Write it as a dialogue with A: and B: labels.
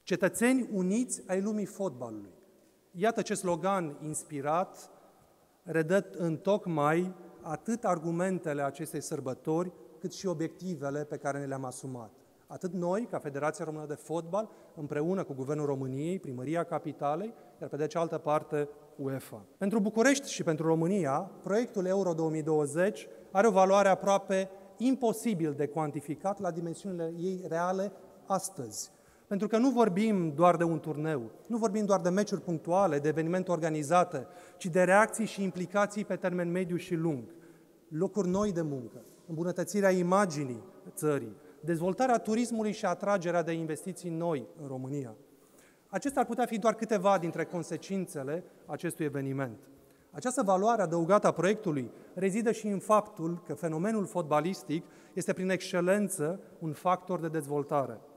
A: Cetățeni uniți ai lumii fotbalului. Iată ce slogan inspirat redă întocmai atât argumentele acestei sărbători, cât și obiectivele pe care ne le-am asumat. Atât noi, ca Federația Română de Fotbal, împreună cu Guvernul României, Primăria Capitalei, iar pe de cealaltă parte UEFA. Pentru București și pentru România, proiectul Euro 2020 are o valoare aproape imposibil de cuantificat la dimensiunile ei reale astăzi. Pentru că nu vorbim doar de un turneu, nu vorbim doar de meciuri punctuale, de evenimente organizate, ci de reacții și implicații pe termen mediu și lung, locuri noi de muncă, îmbunătățirea imaginii țării, dezvoltarea turismului și atragerea de investiții noi în România. Acestea ar putea fi doar câteva dintre consecințele acestui eveniment. Această valoare adăugată a proiectului rezidă și în faptul că fenomenul fotbalistic este prin excelență un factor de dezvoltare.